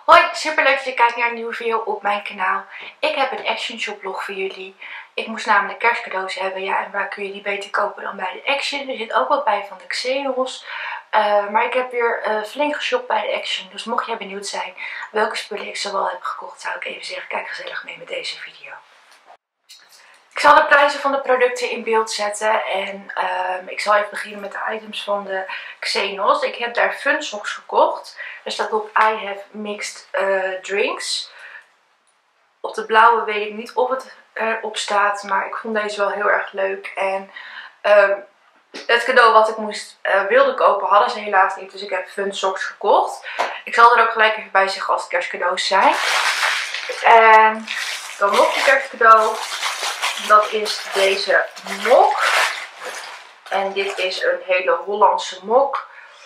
Hoi, super leuk dat je kijkt naar een nieuwe video op mijn kanaal. Ik heb een Action Shop vlog voor jullie. Ik moest namelijk kerstcadeaus hebben, ja, en waar kun je die beter kopen dan bij de Action. Er zit ook wat bij van de Xenos. Maar ik heb weer flink geshopt bij de Action. Dus mocht jij benieuwd zijn welke spullen ik zoal heb gekocht, zou ik even zeggen, kijk gezellig mee met deze video. Ik zal de prijzen van de producten in beeld zetten en ik zal even beginnen met de items van de Xenos. Ik heb daar Fun Socks gekocht. Er staat op I have mixed drinks. Op de blauwe weet ik niet of het erop staat, maar ik vond deze wel heel erg leuk. En het cadeau wat ik wilde kopen hadden ze helaas niet, dus ik heb Fun Socks gekocht. Ik zal er ook gelijk even bij zeggen als het kerstcadeaus zijn. En dan nog een kerstcadeau. Dat is deze mok. En dit is een hele Hollandse mok.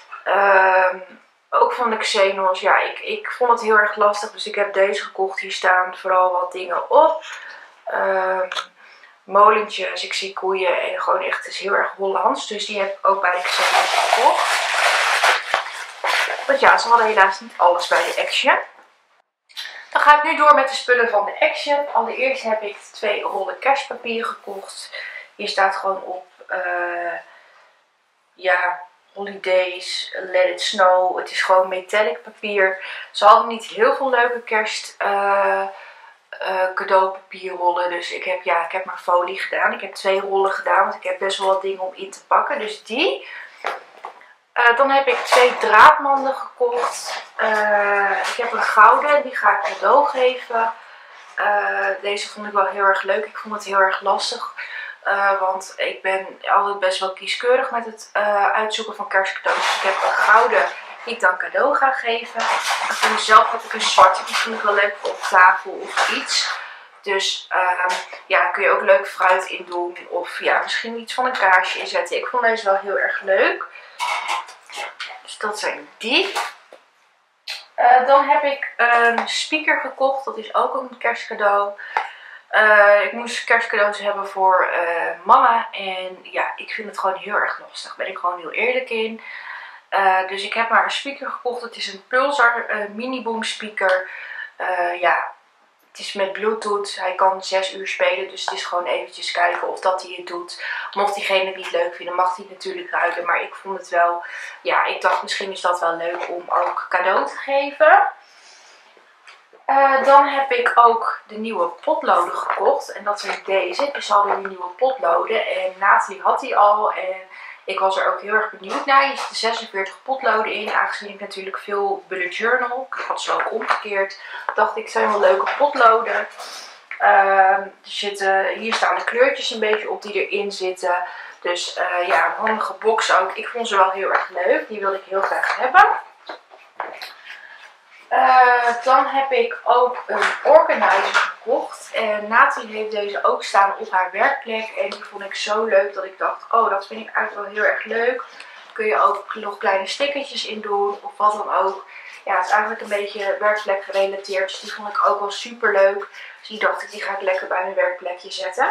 Ook van de Xenos. Ja, ik vond het heel erg lastig. Dus ik heb deze gekocht. Hier staan vooral wat dingen op. Molentjes. Ik zie koeien. En gewoon echt, het is heel erg Hollands. Dus die heb ik ook bij de Xenos gekocht. Want ja, ze hadden helaas niet alles bij de Action. Dan ga ik nu door met de spullen van de Action. Allereerst heb ik 2 rollen kerstpapier gekocht. Hier staat gewoon op, ja, holidays, let it snow. Het is gewoon metallic papier. Ze hadden niet heel veel leuke kerst cadeaupapierrollen. Dus ik heb maar folie gedaan. Ik heb 2 rollen gedaan, want ik heb best wel wat dingen om in te pakken. Dus die. Dan heb ik 2 draadmanden gekocht. Ik heb een gouden, die ga ik cadeau geven. Deze vond ik wel heel erg leuk. Ik vond het heel erg lastig. Want ik ben altijd best wel kieskeurig met het uitzoeken van kerstcadeaus. Dus ik heb een gouden die ik dan cadeau ga geven. En voor mezelf had ik een zwarte. Die vond ik wel leuk voor op tafel of iets. Dus ja, kun je ook leuk fruit in doen. Of ja, misschien iets van een kaarsje inzetten. Ik vond deze wel heel erg leuk. Dus dat zijn die. Dan heb ik een speaker gekocht. Dat is ook een kerstcadeau. Ik moest kerstcadeaus hebben voor mama. En ja, ik vind het gewoon heel erg lastig. Daar ben ik gewoon heel eerlijk in. Dus ik heb maar een speaker gekocht. Het is een Pulsar mini boom speaker. Ja, het is met Bluetooth. Hij kan 6 uur spelen. Dus het is gewoon eventjes kijken of dat hij het doet. Mocht diegene het niet leuk vinden, mag hij het natuurlijk ruilen. Maar ik vond het wel, ja, ik dacht misschien is dat wel leuk om ook cadeau te geven. Dan heb ik ook de nieuwe potloden gekocht. En dat zijn deze. Dus ze hadden die nieuwe potloden. En Nathalie had die al. En ik was er ook heel erg benieuwd naar. Hier zitten 46 potloden in. Aangezien ik natuurlijk veel bullet journal. Ik had ze ook omgekeerd. Dacht ik, zijn wel leuke potloden. Hier staan de kleurtjes een beetje op die erin zitten. Dus ja, een handige box ook. Ik vond ze wel heel erg leuk. Die wilde ik heel graag hebben. Dan heb ik ook een organizer gekocht. En Nathalie heeft deze ook staan op haar werkplek. En die vond ik zo leuk dat ik dacht, oh, dat vind ik eigenlijk wel heel erg leuk. Kun je ook nog kleine stickertjes in doen of wat dan ook. Ja, het is eigenlijk een beetje werkplek gerelateerd. Dus die vond ik ook wel super leuk. Dus die dacht ik, die ga ik lekker bij mijn werkplekje zetten.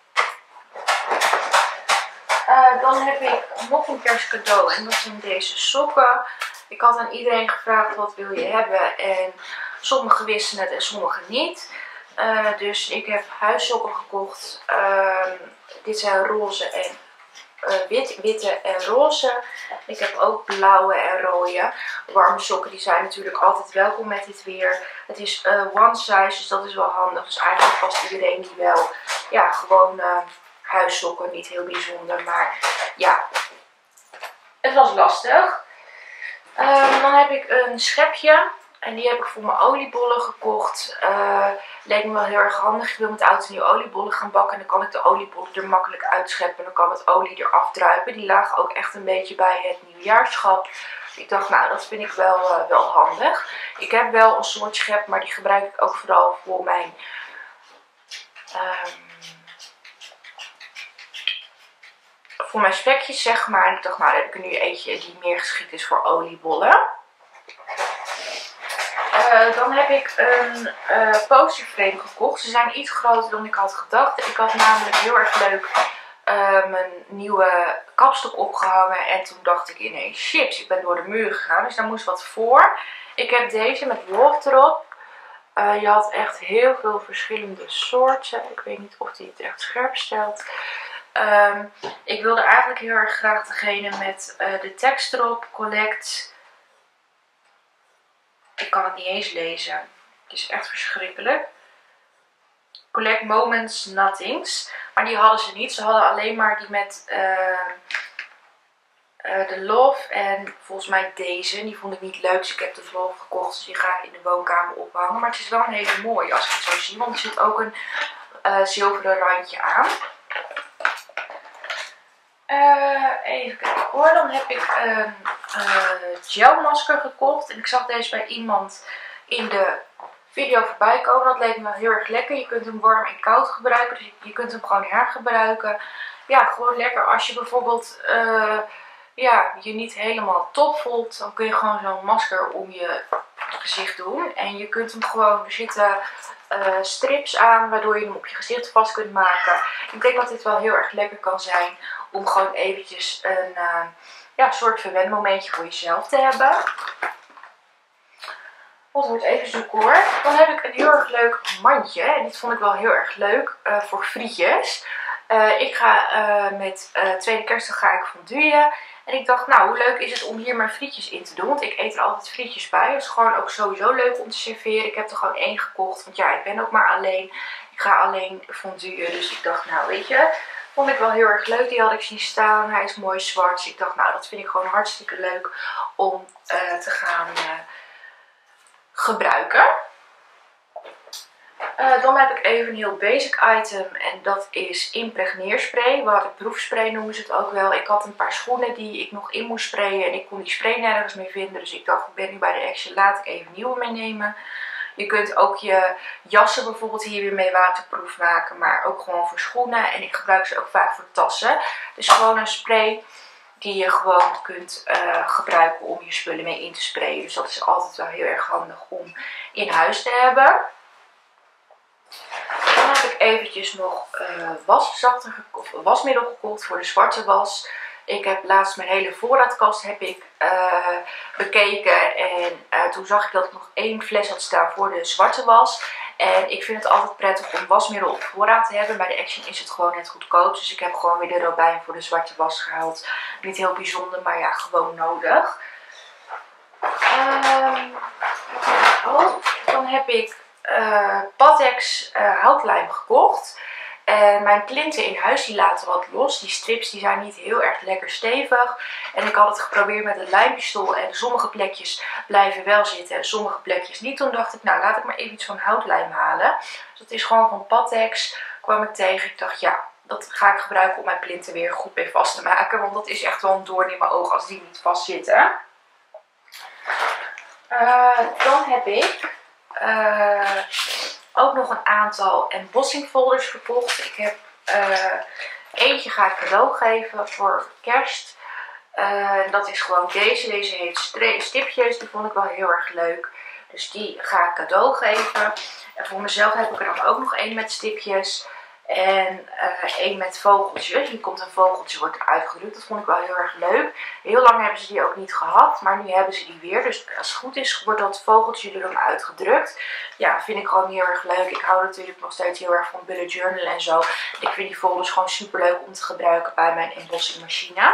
Dan heb ik nog een kerstcadeau. En dat zijn deze sokken. Ik had aan iedereen gevraagd, wat wil je hebben? En sommigen wisten het en sommigen niet. Dus ik heb huissokken gekocht. Dit zijn roze en witte en roze. Ik heb ook blauwe en rode. Warme sokken, die zijn natuurlijk altijd welkom met dit weer. Het is one size, dus dat is wel handig. Dus eigenlijk past iedereen die wel. Ja, gewoon huissokken, niet heel bijzonder. Maar ja, het was lastig. Dan heb ik een schepje. En die heb ik voor mijn oliebollen gekocht. Leek me wel heel erg handig. Ik wil met oud en nieuw oliebollen gaan bakken. En dan kan ik de oliebollen er makkelijk uitscheppen. Dan kan het olie eraf druipen. Die lagen ook echt een beetje bij het nieuwjaarschap. Ik dacht, nou, dat vind ik wel handig. Ik heb wel een soort schep, maar die gebruik ik ook vooral voor mijn spekjes, zeg maar. En ik dacht, nou, dan heb ik er nu eentje die meer geschikt is voor oliebollen. Dan heb ik een posterframe gekocht. Ze zijn iets groter dan ik had gedacht. Ik had namelijk heel erg leuk mijn nieuwe kapstok opgehangen. En toen dacht ik ineens, chips, ik ben door de muur gegaan. Dus daar moest wat voor. Ik heb deze met Wolf erop. Je had echt heel veel verschillende soorten. Ik weet niet of die het echt scherp stelt. Ik wilde eigenlijk heel erg graag degene met de tekst erop. Collect. Ik kan het niet eens lezen. Het is echt verschrikkelijk. Collect Moments Nothings. Maar die hadden ze niet. Ze hadden alleen maar die met de Love. En volgens mij deze. Die vond ik niet leuk. Dus ik heb de Love gekocht. Dus die ga ik in de woonkamer ophangen. Maar het is wel een hele mooie als ik het zo zie. Want er zit ook een zilveren randje aan. Even kijken hoor. Dan heb ik een gelmasker gekocht. En ik zag deze bij iemand in de video voorbij komen. Dat leek me wel heel erg lekker. Je kunt hem warm en koud gebruiken. Dus je kunt hem gewoon hergebruiken. Ja, gewoon lekker als je bijvoorbeeld je niet helemaal top voelt. Dan kun je gewoon zo'n masker om je gezicht doen. En je kunt hem gewoon, er zitten strips aan waardoor je hem op je gezicht vast kunt maken. Ik denk dat dit wel heel erg lekker kan zijn om gewoon eventjes een soort verwendmomentje voor jezelf te hebben. Dat wordt even zoeken hoor. Dan heb ik een heel erg leuk mandje. En dit vond ik wel heel erg leuk voor frietjes. Ik ga met tweede kerstdag ga ik fonduien. En ik dacht, nou, hoe leuk is het om hier mijn frietjes in te doen. Want ik eet er altijd frietjes bij. Dat is gewoon ook sowieso leuk om te serveren. Ik heb er gewoon 1 gekocht. Want ja, ik ben ook maar alleen. Ik ga alleen fonduien. Dus ik dacht, nou, weet je, vond ik wel heel erg leuk. Die had ik zien staan. Hij is mooi zwart. Dus ik dacht, nou, dat vind ik gewoon hartstikke leuk om te gaan gebruiken. Dan heb ik even een heel basic item en dat is impregneerspray. Waterproefspray noemen ze het ook wel. Ik had een paar schoenen die ik nog in moest sprayen en ik kon die spray nergens meer vinden. Dus ik dacht, ik ben nu bij de Action, laat ik even nieuwe meenemen. Je kunt ook je jassen bijvoorbeeld hier weer mee waterproef maken, maar ook gewoon voor schoenen. En ik gebruik ze ook vaak voor tassen. Dus gewoon een spray die je gewoon kunt gebruiken om je spullen mee in te sprayen. Dus dat is altijd wel heel erg handig om in huis te hebben. Dan heb ik eventjes nog wasmiddel gekocht voor de zwarte was. Ik heb laatst mijn hele voorraadkast bekeken. En toen zag ik dat ik nog 1 fles had staan voor de zwarte was. En ik vind het altijd prettig om wasmiddel op voorraad te hebben. Bij de Action is het gewoon net goedkoop. Dus ik heb gewoon weer de robijn voor de zwarte was gehaald. Niet heel bijzonder, maar ja, gewoon nodig. Dan heb ik Pattex houtlijm gekocht. En mijn plinten in huis die laten wat los. Die strips die zijn niet heel erg lekker stevig. En ik had het geprobeerd met een lijmpistool. En sommige plekjes blijven wel zitten en sommige plekjes niet. Toen dacht ik, nou laat ik maar even iets van houtlijm halen. Dus dat is gewoon van Pattex. Kwam ik tegen. Ik dacht, ja, dat ga ik gebruiken om mijn plinten weer goed mee vast te maken. Want dat is echt wel een doorn in mijn oog als die niet vast zitten. Dan heb ik ook nog een aantal embossing folders gekocht. Ik heb eentje ga ik cadeau geven voor kerst. Dat is gewoon deze. Deze heeft stipjes. Die vond ik wel heel erg leuk. Dus die ga ik cadeau geven. En voor mezelf heb ik er dan ook nog 1 met stipjes. En 1 met vogeltjes. Hier komt een vogeltje, wordt eruit gedrukt. Dat vond ik wel heel erg leuk. Heel lang hebben ze die ook niet gehad. Maar nu hebben ze die weer. Dus als het goed is, wordt dat vogeltje er dan uitgedrukt. Ja, vind ik gewoon heel erg leuk. Ik hou natuurlijk nog steeds heel erg van bullet journal en zo. Ik vind die folders gewoon super leuk om te gebruiken bij mijn embossing machine.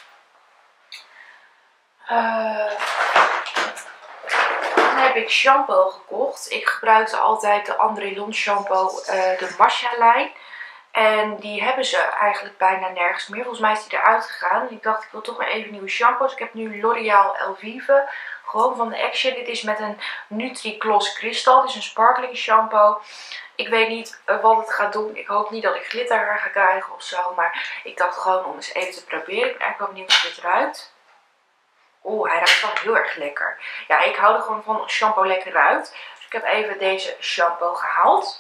Dan heb ik shampoo gekocht. Ik gebruikte altijd de André Lon shampoo, de Masha lijn. En die hebben ze eigenlijk bijna nergens meer. Volgens mij is die eruit gegaan. En ik dacht, ik wil toch maar even nieuwe shampoos. Ik heb nu L'Oréal Elvive. Gewoon van de Action. Dit is met een Nutri-Gloss Crystal. Dit is een sparkling shampoo. Ik weet niet wat het gaat doen. Ik hoop niet dat ik glitterhaar ga krijgen of zo. Maar ik dacht gewoon om eens even te proberen. Ik ben eigenlijk wel benieuwd hoe dit ruikt. Oeh, hij ruikt wel heel erg lekker. Ja, ik hou er gewoon van als shampoo lekker ruikt. Dus ik heb even deze shampoo gehaald.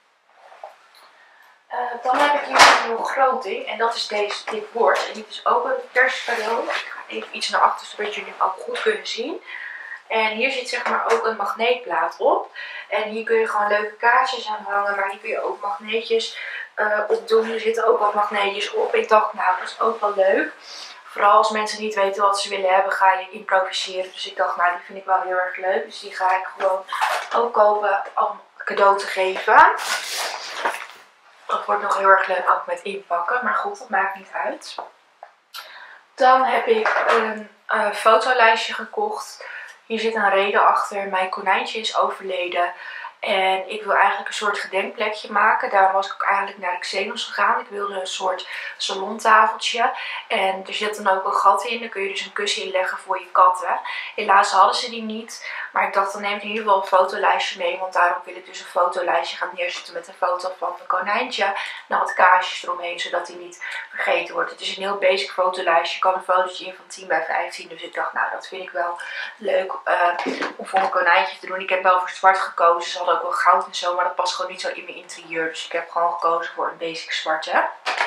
Dan heb ik hier een nieuwe groting. En dat is dit bord. En dit is ook een kerstcadeau. Ik ga even iets naar achter zodat jullie hem ook goed kunnen zien. En hier zit zeg maar ook een magneetplaat op. En hier kun je gewoon leuke kaartjes aan hangen. Maar hier kun je ook magneetjes op doen. Er zitten ook wat magneetjes op. Ik dacht, nou, dat is ook wel leuk. Vooral als mensen niet weten wat ze willen hebben, ga je improviseren. Dus ik dacht, nou die vind ik wel heel erg leuk. Dus die ga ik gewoon ook kopen om cadeau te geven. Dat wordt nog heel erg leuk ook met inpakken. Maar goed, dat maakt niet uit. Dan heb ik een fotolijstje gekocht. Hier zit een reden achter. Mijn konijntje is overleden. En ik wil eigenlijk een soort gedenkplekje maken. Daarom was ik ook eigenlijk naar de Xenos gegaan. Ik wilde een soort salontafeltje. En er zit dan ook een gat in. Daar kun je dus een kussen in leggen voor je katten. Helaas hadden ze die niet. Maar ik dacht, dan neem ik in ieder geval een fotolijstje mee. Want daarom wil ik dus een fotolijstje gaan neerzetten met een foto van mijn konijntje. En wat kaarsjes eromheen, zodat die niet vergeten wordt. Het is een heel basic fotolijstje. Je kan een fotootje in van 10 bij 15. Dus ik dacht, nou dat vind ik wel leuk om voor mijn konijntje te doen. Ik heb wel voor zwart gekozen. Ze hadden ook wel goud en zo, maar dat past gewoon niet zo in mijn interieur. Dus ik heb gewoon gekozen voor een basic zwarte.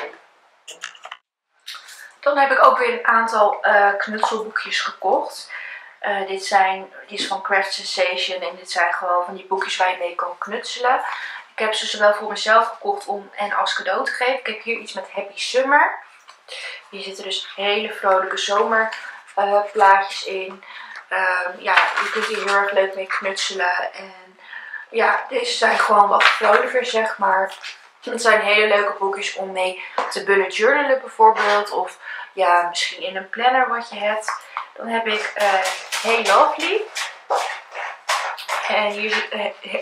Dan heb ik ook weer een aantal knutselboekjes gekocht. Dit is van Craft Sensation en dit zijn gewoon van die boekjes waar je mee kan knutselen. Ik heb ze zowel voor mezelf gekocht en als cadeau te geven. Ik heb hier iets met Happy Summer. Hier zitten dus hele vrolijke zomerplaatjes in. Ja, je kunt hier heel erg leuk mee knutselen. En ja, deze zijn gewoon wat vrolijker, zeg maar. Het zijn hele leuke boekjes om mee te bullet journalen bijvoorbeeld. Of ja, misschien in een planner wat je hebt. Dan heb ik Hey Lovely. En hier zit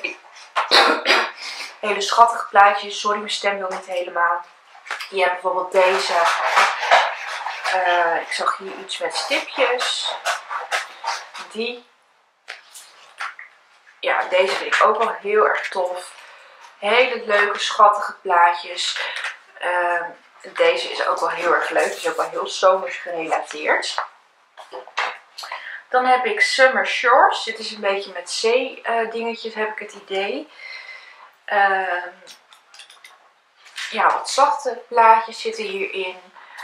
hele schattige plaatjes. Sorry, mijn stem wil niet helemaal. Je hebt bijvoorbeeld deze. Ik zag hier iets met stipjes. Die. Ja, deze vind ik ook wel heel erg tof. Hele leuke, schattige plaatjes. Deze is ook wel heel erg leuk. Het is ook wel heel zomers gerelateerd. Dan heb ik Summer Shores. Dit is een beetje met zee-dingetjes, heb ik het idee. Ja, wat zachte plaatjes zitten hierin.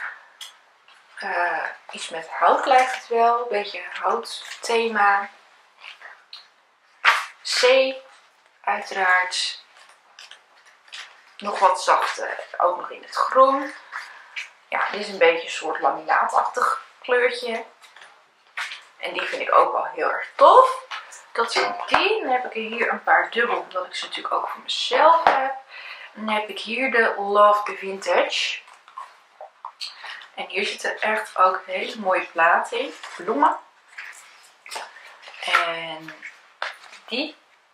Iets met hout lijkt het wel. Een beetje houtthema. Zee, uiteraard. Nog wat zachte, ook nog in het groen. Ja, dit is een beetje een soort laminaatachtig kleurtje. En die vind ik ook wel heel erg tof. Dat zijn die. Dan heb ik hier een paar dubbel, omdat ik ze natuurlijk ook voor mezelf heb. Dan heb ik hier de Love the Vintage. En hier zitten echt ook hele mooie platen in. Bloemen. En die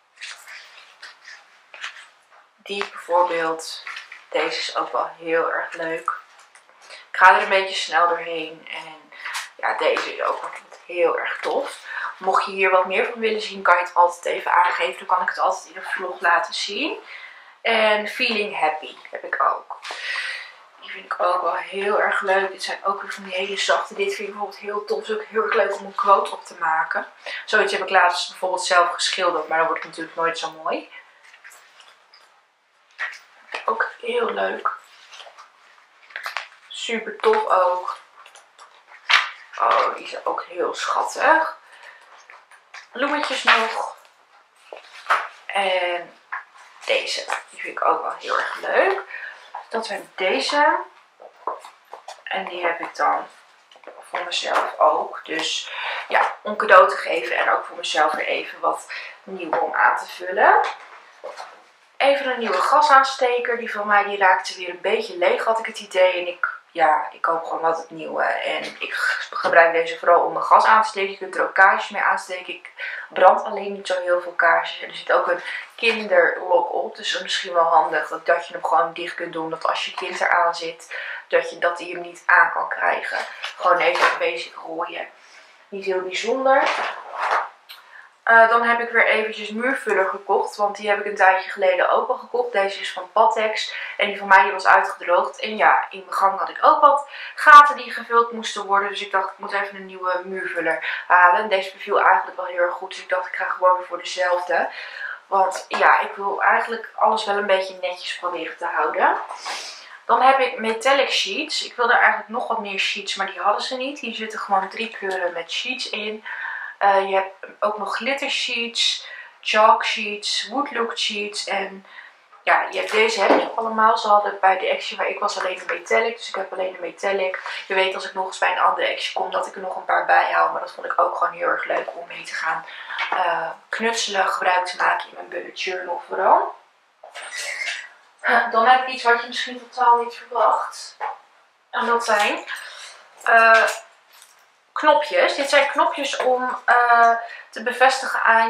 bijvoorbeeld. Deze is ook wel heel erg leuk. Ik ga er een beetje snel doorheen. En ja, deze is ook heel erg tof. Mocht je hier wat meer van willen zien, kan je het altijd even aangeven. Dan kan ik het altijd in een vlog laten zien. En Feeling Happy heb ik ook. Die vind ik ook wel heel erg leuk. Dit zijn ook weer van die hele zachte. Dit vind ik bijvoorbeeld heel tof. Het is ook heel erg leuk om een quote op te maken. Zoiets heb ik laatst bijvoorbeeld zelf geschilderd. Maar dan wordt het natuurlijk nooit zo mooi. Ook heel leuk. Super tof ook. Oh, die is ook heel schattig. Bloemetjes nog. En deze. Die vind ik ook wel heel erg leuk. Dat zijn deze. En die heb ik dan voor mezelf ook. Dus ja, om cadeau te geven. En ook voor mezelf weer even wat nieuw om aan te vullen. Even een nieuwe gasaansteker. Die van mij die raakte weer een beetje leeg, had ik het idee. En ik koop gewoon altijd nieuwe. En ik gebruik deze vooral om mijn gas aan te steken. Je kunt er ook kaarsjes mee aansteken. Ik brand alleen niet zo heel veel kaarsjes. En er zit ook een kinderlok op. Dus dat is misschien wel handig dat je hem gewoon dicht kunt doen. Dat als je kind eraan zit, dat hij hem niet aan kan krijgen. Gewoon even een basic rooien. Niet heel bijzonder. Dan heb ik weer eventjes muurvuller gekocht. Want die heb ik een tijdje geleden ook al gekocht. Deze is van Pattex. En die van mij die was uitgedroogd. En ja, in mijn gang had ik ook wat gaten die gevuld moesten worden. Dus ik dacht, ik moet even een nieuwe muurvuller halen. Deze beviel eigenlijk wel heel erg goed. Dus ik dacht, ik ga gewoon weer voor dezelfde. Want ja, ik wil eigenlijk alles wel een beetje netjes proberen te houden. Dan heb ik metallic sheets. Ik wilde eigenlijk nog wat meer sheets, maar die hadden ze niet. Hier zitten gewoon 3 kleuren met sheets in. Je hebt ook nog glitter sheets, chalk sheets, woodlook sheets en ja, deze heb je allemaal. Ze hadden bij de Action waar ik was alleen de metallic. Dus ik heb alleen de metallic. Je weet als ik nog eens bij een andere Action kom dat ik er nog een paar bij haal. Maar dat vond ik ook gewoon heel erg leuk om mee te gaan knutselen. Gebruik te maken in mijn bullet journal vooral. Dan heb ik iets wat je misschien totaal niet verwacht. En dat zijn knopjes. Dit zijn knopjes om te bevestigen aan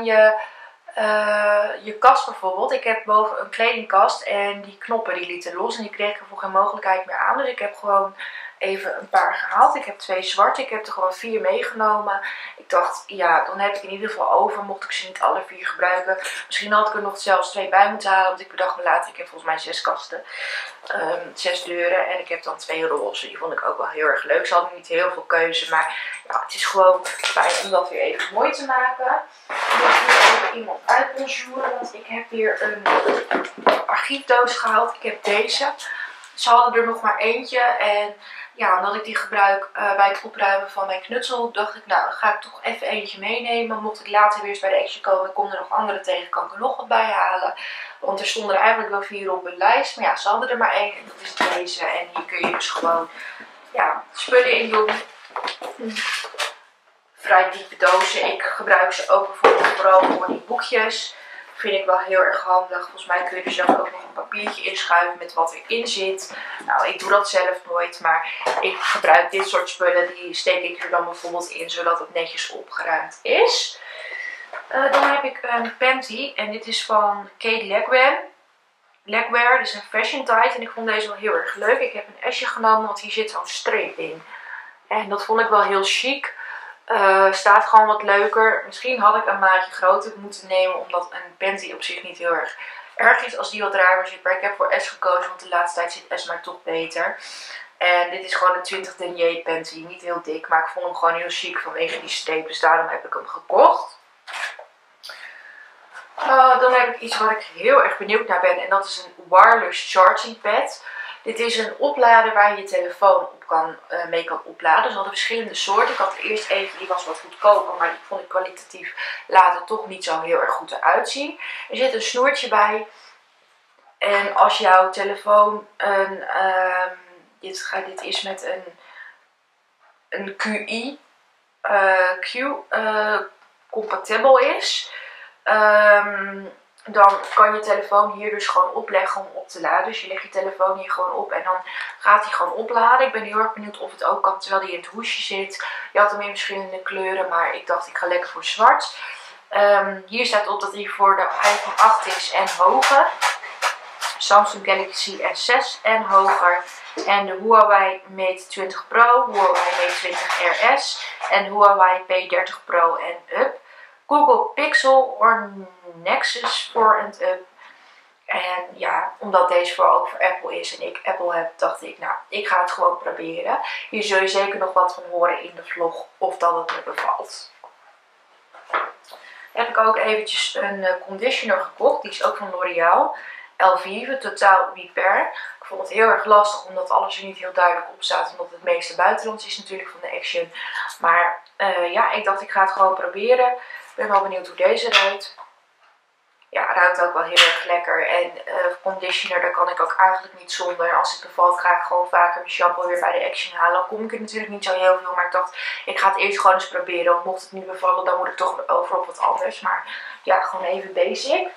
je kast bijvoorbeeld. Ik heb boven een kledingkast en die knoppen die lieten los en die kreeg ik er voor geen mogelijkheid meer aan. Dus ik heb gewoon even een paar gehaald. Ik heb 2 zwarte. Ik heb er gewoon 4 meegenomen. Ik dacht, ja, dan heb ik in ieder geval over. Mocht ik ze niet alle 4 gebruiken. Misschien had ik er nog zelfs 2 bij moeten halen. Want ik bedacht me later, ik heb volgens mij 6 kasten. 6 deuren. En ik heb dan 2 roze. Die vond ik ook wel heel erg leuk. Ze hadden niet heel veel keuze. Maar ja, het is gewoon fijn om dat weer even mooi te maken. Ik moet hier even iemand uitbonjouren. Want ik heb hier een archiefdoos gehaald. Ik heb deze. Ze hadden er nog maar eentje. En ja, omdat ik die gebruik bij het opruimen van mijn knutsel, dacht ik, nou, dan ga ik toch even eentje meenemen. Mocht ik later weer eens bij de Action komen, kom er nog andere tegen, kan ik er nog wat bij halen. Want er stonden er eigenlijk wel 4 op een lijst. Maar ja, ze hadden er maar 1 en dat is deze. En hier kun je dus gewoon ja, spullen in doen. Vrij diepe dozen. Ik gebruik ze ook bijvoorbeeld vooral voor die boekjes. Vind ik wel heel erg handig. Volgens mij kun je er zelf ook nog een papiertje inschuiven met wat erin zit. Nou, ik doe dat zelf nooit, maar ik gebruik dit soort spullen. Die steek ik er dan bijvoorbeeld in, zodat het netjes opgeruimd is. Dan heb ik een panty en dit is van Kate Legwear. Dit is een fashion tight en ik vond deze wel heel erg leuk. Ik heb een S'je genomen, want hier zit zo'n streep in. En dat vond ik wel heel chic. Staat gewoon wat leuker. Misschien had ik een maatje groter moeten nemen, omdat een panty op zich niet heel erg is als die wat ruimer zit. Maar ik heb voor S gekozen, want de laatste tijd zit S maar toch beter. En dit is gewoon een 20 denier panty. Niet heel dik, maar ik vond hem gewoon heel chic vanwege die streep. Dus daarom heb ik hem gekocht. Dan heb ik iets waar ik heel erg benieuwd naar ben. En dat is een wireless charging pad. Dit is een oplader waar je je telefoon op mee kan opladen. Dus we hadden verschillende soorten. Ik had er eerst eentje, die was wat goedkoper, maar die vond ik kwalitatief later toch niet zo heel erg goed eruit zien. Er zit een snoertje bij. En als jouw telefoon dit is met een QI compatibel is. Dan kan je telefoon hier dus gewoon opleggen om op te laden. Dus je legt je telefoon hier gewoon op en dan gaat hij gewoon opladen. Ik ben heel erg benieuwd of het ook kan terwijl hij in het hoesje zit. Je had hem in verschillende kleuren, maar ik dacht ik ga lekker voor zwart. Hier staat op dat hij voor de iPhone 8 is en hoger. Samsung Galaxy S6 en hoger. En de Huawei Mate 20 Pro, Huawei Mate 20 RS en Huawei P30 Pro en up. Google Pixel or Nexus 4 and up. En ja, omdat deze vooral ook voor Apple is en ik Apple heb, dacht ik, nou, ik ga het gewoon proberen. Hier zul je zeker nog wat van horen in de vlog of dat het me bevalt. Dan heb ik ook eventjes een conditioner gekocht. Die is ook van L'Oréal. Elvive Total Repair. Ik vond het heel erg lastig omdat alles er niet heel duidelijk op staat. Omdat het meeste buitenlands is natuurlijk van de Action. Maar ja, ik dacht ik ga het gewoon proberen. Ik ben wel benieuwd hoe deze ruikt. Ja, ruikt ook wel heel erg lekker. En conditioner, daar kan ik ook eigenlijk niet zonder. Als het bevalt ga ik gewoon vaker mijn shampoo weer bij de Action halen. Dan kom ik er natuurlijk niet zo heel veel. Maar ik dacht, ik ga het eerst gewoon eens proberen. Want mocht het niet bevallen, dan moet ik toch over op wat anders. Maar ja, gewoon even basic.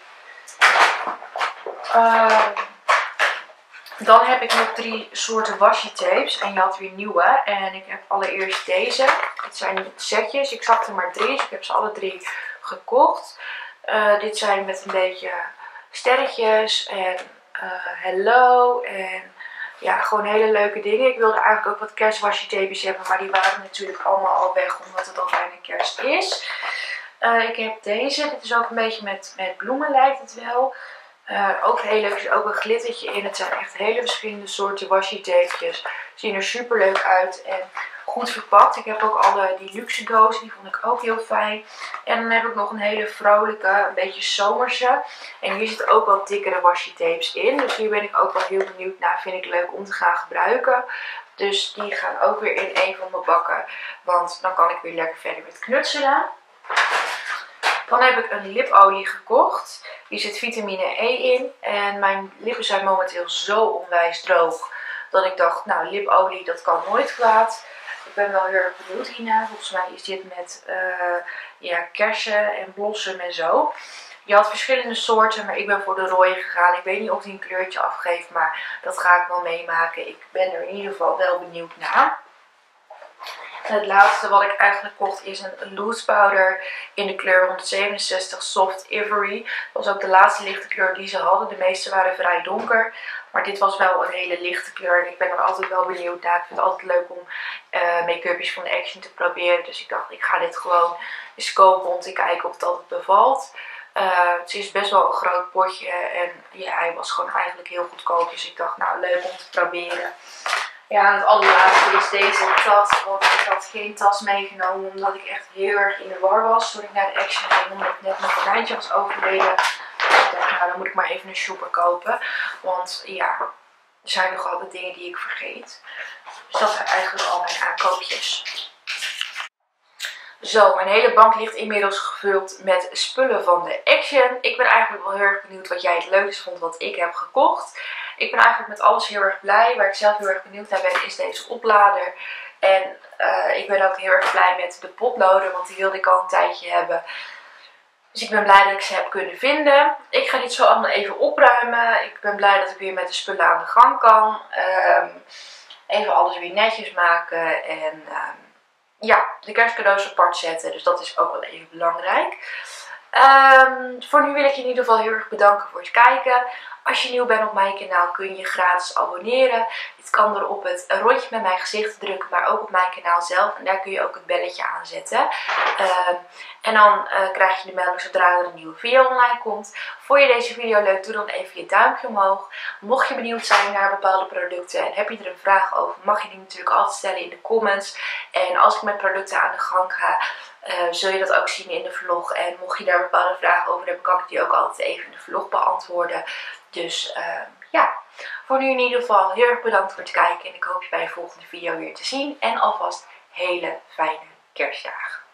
Dan heb ik nog 3 soorten washi tapes. En je had weer nieuwe. En ik heb allereerst deze. Het zijn setjes. Ik zag er maar 3. Dus ik heb ze alle 3 gekocht. Dit zijn met een beetje sterretjes. En hello. En ja, gewoon hele leuke dingen. Ik wilde eigenlijk ook wat kerstwashi tapes hebben. Maar die waren natuurlijk allemaal al weg. Omdat het al bijna kerst is. Ik heb deze. Dit is ook een beetje met bloemen lijkt het wel. Ook heel leuk, er zit ook een glittertje in. Het zijn echt hele verschillende soorten washi tapejes. Zien er super leuk uit en goed verpakt. Ik heb ook alle die luxe dozen, die vond ik ook heel fijn. En dan heb ik nog een hele vrolijke, een beetje zomerse. En hier zitten ook wat dikkere washi tapes in. Dus hier ben ik ook wel heel benieuwd naar. Vind ik leuk om te gaan gebruiken. Dus die gaan ook weer in een van mijn bakken. Want dan kan ik weer lekker verder met knutselen. Dan heb ik een lipolie gekocht. Hier zit vitamine E in. En mijn lippen zijn momenteel zo onwijs droog dat ik dacht, nou, lipolie, dat kan nooit kwaad. Ik ben wel heel erg benieuwd hierna. Volgens mij is dit met ja, kersen en blossum en zo. Je had verschillende soorten, maar ik ben voor de rode gegaan. Ik weet niet of die een kleurtje afgeeft, maar dat ga ik wel meemaken. Ik ben er in ieder geval wel benieuwd naar. En het laatste wat ik eigenlijk kocht is een loose powder in de kleur 167 Soft Ivory. Dat was ook de laatste lichte kleur die ze hadden. De meeste waren vrij donker. Maar dit was wel een hele lichte kleur. En ik ben er altijd wel benieuwd naar. Ik vind het altijd leuk om make-upjes van de Action te proberen. Dus ik dacht, ik ga dit gewoon eens kopen om te kijken of dat het bevalt. Het is best wel een groot potje. En ja, hij was gewoon eigenlijk heel goedkoop. Dus ik dacht, nou, leuk om te proberen. Ja, en het allerlaatste is deze tas, want ik had geen tas meegenomen omdat ik echt heel erg in de war was toen ik naar de Action ging, omdat net mijn konijntje was overleden. Dus ik dacht, nou, dan moet ik maar even een shopper kopen, want ja, er zijn nog altijd dingen die ik vergeet. Dus dat zijn eigenlijk al mijn aankoopjes. Zo, mijn hele bank ligt inmiddels gevuld met spullen van de Action. Ik ben eigenlijk wel heel erg benieuwd wat jij het leukst vond wat ik heb gekocht. Ik ben eigenlijk met alles heel erg blij. Waar ik zelf heel erg benieuwd naar ben is deze oplader. En ik ben ook heel erg blij met de potloden, want die wilde ik al een tijdje hebben. Dus ik ben blij dat ik ze heb kunnen vinden. Ik ga dit zo allemaal even opruimen. Ik ben blij dat ik weer met de spullen aan de gang kan. Even alles weer netjes maken en ja, de kerstcadeaus apart zetten. Dus dat is ook wel even belangrijk. Voor nu wil ik je in ieder geval heel erg bedanken voor het kijken. Als je nieuw bent op mijn kanaal kun je je gratis abonneren. Dit kan door op het rondje met mijn gezicht te drukken, maar ook op mijn kanaal zelf. En daar kun je ook het belletje aanzetten. En dan krijg je de melding zodra er een nieuwe video online komt. Vond je deze video leuk, doe dan even je duimpje omhoog. Mocht je benieuwd zijn naar bepaalde producten en heb je er een vraag over, mag je die natuurlijk altijd stellen in de comments. En als ik met producten aan de gang ga, zul je dat ook zien in de vlog. En mocht je daar bepaalde vragen over hebben, kan ik die ook altijd even in de vlog beantwoorden. Dus ja, voor nu in ieder geval heel erg bedankt voor het kijken. En ik hoop je bij de volgende video weer te zien. En alvast hele fijne kerstdagen.